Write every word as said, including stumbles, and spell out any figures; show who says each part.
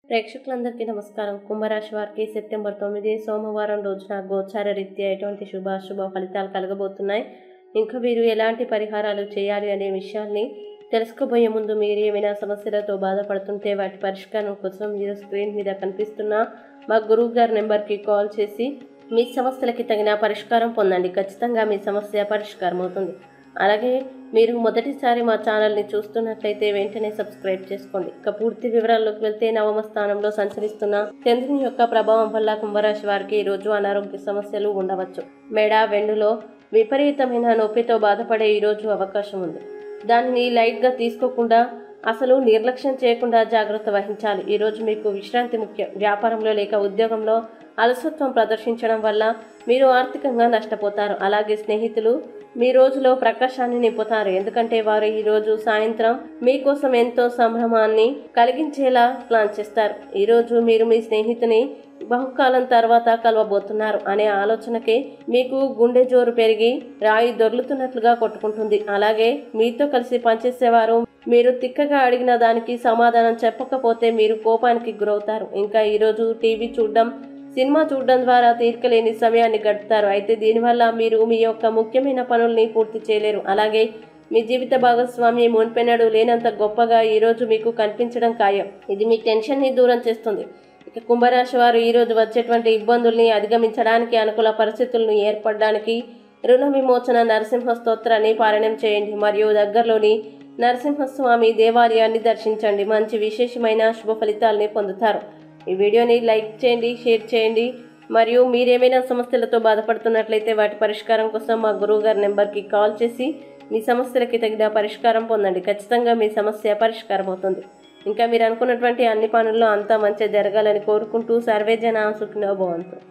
Speaker 1: ప్రేక్షకులందరికీ నమస్కారం. కుంభరాశి వారికి సెప్టెంబర్ తొమ్మిది సోమవారం రోజున గోచార రీత్యా ఎటువంటి శుభ అశుభ ఫలితాలు కలగబోతున్నాయి, ఇంకా మీరు ఎలాంటి పరిహారాలు చేయాలి అనే విషయాల్ని తెలుసుకోబోయే ముందు మీరు ఏమైనా సమస్యలతో బాధపడుతుంటే వాటి పరిష్కారం కోసం మీరు స్క్రీన్ మీద కనిపిస్తున్న మా గురువు గారి నెంబర్కి కాల్ చేసి మీ సమస్యలకి తగిన పరిష్కారం పొందండి. ఖచ్చితంగా మీ సమస్య పరిష్కారం అవుతుంది. అలాగే మీరు మొదటిసారి మా ఛానల్ని చూస్తున్నట్లయితే వెంటనే సబ్స్క్రైబ్ చేసుకోండి. ఇక పూర్తి వివరాల్లోకి వెళ్తే నవమ స్థానంలో సంచరిస్తున్న చంద్రుని యొక్క ప్రభావం వల్ల కుంభరాశి వారికి ఈరోజు అనారోగ్య సమస్యలు ఉండవచ్చు. మెడ వెన్నులో విపరీతమైన నొప్పితో బాధపడే ఈరోజు అవకాశం ఉంది. దానిని లైట్గా తీసుకోకుండా అసలు నిర్లక్ష్యం చేయకుండా జాగ్రత్త వహించాలి. ఈరోజు మీకు విశ్రాంతి ముఖ్యం. వ్యాపారంలో లేక ఉద్యోగంలో అలసత్వం ప్రదర్శించడం వల్ల మీరు ఆర్థికంగా నష్టపోతారు. అలాగే స్నేహితులు మీ రోజులో ప్రకాశాన్ని నింపుతారు, ఎందుకంటే వారు ఈరోజు సాయంత్రం మీకోసం ఎంతో సంభ్రమాన్ని కలిగించేలా ప్లాన్ చేస్తారు. ఈరోజు మీరు మీ స్నేహితుని బహుకాలం తర్వాత కలవబోతున్నారు అనే ఆలోచనకే మీకు గుండె జోరు పెరిగి రాయి దొర్లుతున్నట్లుగా కొట్టుకుంటుంది. అలాగే మీతో కలిసి పనిచేసేవారు మీరు తిక్కగా అడిగిన దానికి సమాధానం చెప్పకపోతే మీరు కోపానికి గురవుతారు. ఇంకా ఈరోజు టీవీ చూడడం, సినిమా చూడడం ద్వారా తీరికలేని సమయాన్ని గడుపుతారు. అయితే దీనివల్ల మీరు మీ యొక్క ముఖ్యమైన పనుల్ని పూర్తి చేయలేరు. అలాగే మీ జీవిత భాగస్వామి మున్పెన్నడు లేనంత గొప్పగా ఈరోజు మీకు కనిపించడం ఖాయం. ఇది మీ టెన్షన్ని దూరం చేస్తుంది. ఇక కుంభరాశి వారు ఈరోజు వచ్చేటువంటి ఇబ్బందుల్ని అధిగమించడానికి, అనుకూల పరిస్థితులను ఏర్పడడానికి రుణ విమోచన నరసింహ స్తోత్రాన్ని పారాయణం చేయండి మరియు దగ్గరలోని నరసింహస్వామి దేవాలయాన్ని దర్శించండి. మంచి విశేషమైన శుభ ఫలితాలని పొందుతారు. ఈ వీడియోని లైక్ చేయండి, షేర్ చేయండి మరియు మీరేమైనా సమస్యలతో బాధపడుతున్నట్లయితే వాటి పరిష్కారం కోసం మా గురువు గారి నెంబర్కి కాల్ చేసి మీ సమస్యలకి తగిన పరిష్కారం పొందండి. ఖచ్చితంగా మీ సమస్య పరిష్కారం అవుతుంది. ఇంకా మీరు అనుకున్నటువంటి అన్ని పనుల్లో అంతా మంచిగా జరగాలని కోరుకుంటూ సర్వేజన సుఖినో భవంతు.